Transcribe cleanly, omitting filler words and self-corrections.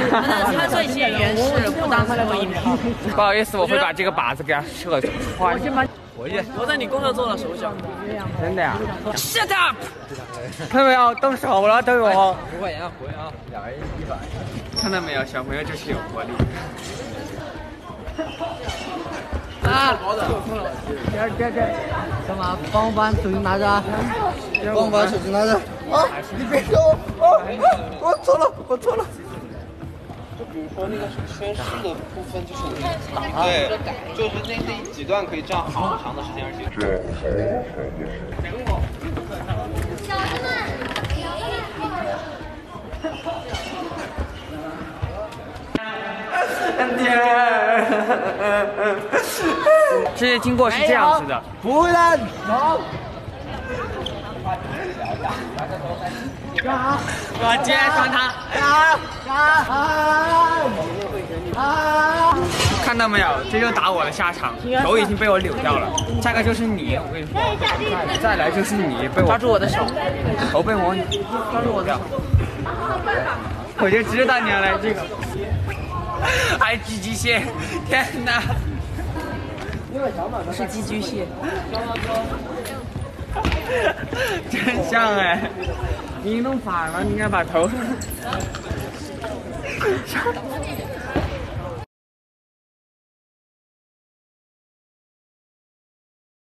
参赛一些原始不当成为一名。 不好意思，我会把这个靶子给它射穿。回去。 我在你工作做了手脚。 真的呀 ？Shut up！ 看到没有，动手了，对我。 5块钱啊，回啊，2人100。 看到没有，小朋友就是有活力。 啊！ 这，干嘛？帮我把手机拿着啊！帮我把手机拿着。啊！你别说，我错了，我错了。 就比如说那个宣誓的部分，就是你打对，就是那几段可以这样好长的时间，而且小子们， 这些经过是这样子的， 不然， 我接上他。看到没有，这就打我的下场，头已经被我扭掉了。下个就是你，我跟你说，再来就是你被我抓住我的手， 头被我抓住我的手，我就知道你要来这个。还寄居蟹，天哪！ 是寄居蟹。 真像哎！你弄反了，你应该把头。